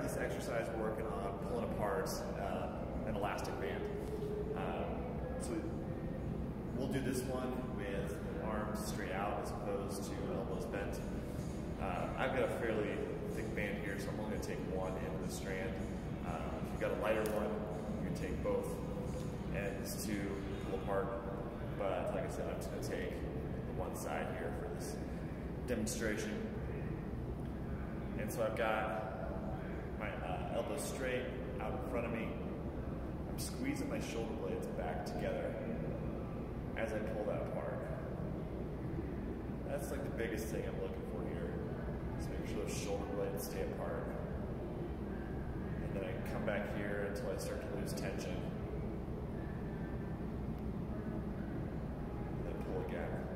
this exercise we're working on pulling apart an elastic band. So we'll do this one with arms straight out as opposed to elbows bent. I've got a fairly thick band here, so I'm only going to take one end of the strand. If you've got a lighter one, you can take both ends to pull apart. But like I said, I'm just going to take the one side here for this demonstration. And so I've got my elbows straight out in front of me. I'm squeezing my shoulder blades back together as I pull that apart. That's like the biggest thing I'm looking for here. Is make sure those shoulder blades stay apart. And then I come back here until I start to lose tension. And then pull again.